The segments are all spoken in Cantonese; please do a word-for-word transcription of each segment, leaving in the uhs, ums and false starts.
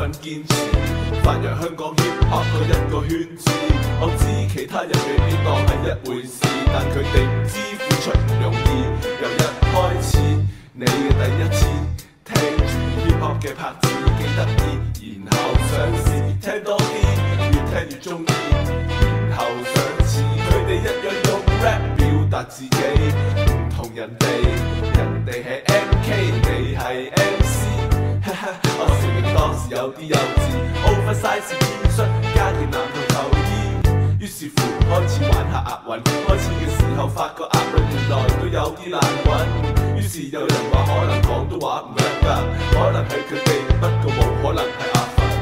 份堅持，發揚香港 hip hop 嗰一個圈子。我知其他人未必當係一回事，但佢哋唔知付出唔容易。由一開始，你嘅第一次聽住 hip hop 嘅拍子幾得意，然後想試聽多啲，越聽越中意，然後想似佢哋一樣用 rap 表達自己，唔同人哋，人哋係 M K， 你係 M C。我承認當時有啲幼稚 ，oversize T 恤加件藍頭球衣，於是乎開始玩下押韻。開始嘅時候發覺押韻原來都有啲難揾，於是有人話可能廣東話唔叻㗎，可能係佢哋，不過冇可能係阿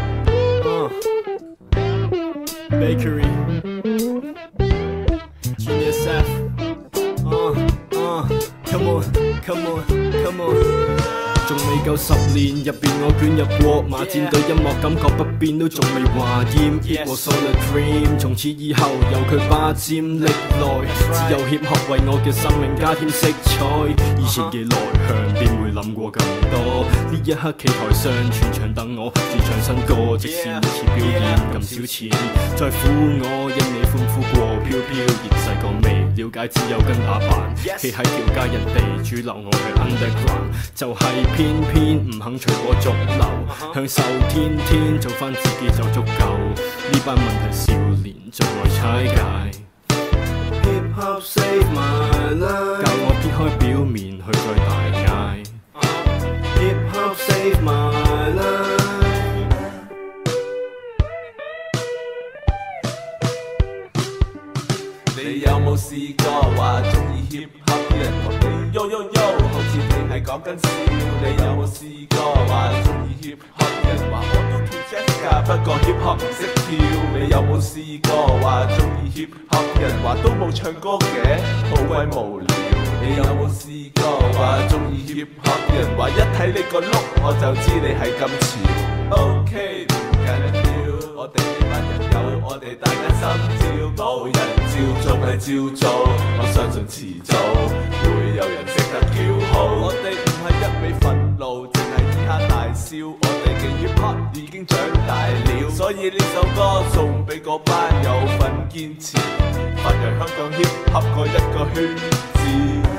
芬。Uh, Bakery Genius F Uh, uh, come on, come on, come on。仲未夠十年入邊，我捲入過馬戰隊音樂，感覺不變都仲未話厭。It was all a dream， 從此以後由佢霸佔歷來，自由協學為我嘅生命加添色彩。以前嘅內向邊會諗過咁多？呢一刻企台上全場等我轉唱新歌，即使每次表演咁少錢，在乎我因你歡呼過飄飄。而細個未了解只有跟打扮，企喺條街人哋主流，我係 underground， 就係、是。偏偏唔肯隨波逐流， uh-huh. 享受天天做返自己就足夠。呢班問題少年最愛踩界。Hip Hop save my life， 教我撇開表面去再大嗌。uh-huh. Hip Hop save my life。你有冇試過話鍾意 Hip Hop 啲人同你 yo yo yo， 好似你係講緊笑？你有冇試過話鍾意 Hip Hop 啲人話我都跳 jazz 㗎，不過 Hip Hop 唔識跳？你有冇試過話鍾意 Hip Hop 啲人話都冇唱歌嘅，好鬼無聊？你有冇試過話鍾意 Hip Hop 啲人話一睇你個碌我就知你係咁潮 ？OK 唔緊要，我哋呢班人有我哋大家心照，冇人照做係照做，我相信遲早會有人識得叫好。我哋唔係一味憤怒，淨係以下大笑，我哋嘅 hip hop 已經長大了，所以呢首歌送俾嗰班有份堅持，發揚香港 hip hop 嗰一個圈子。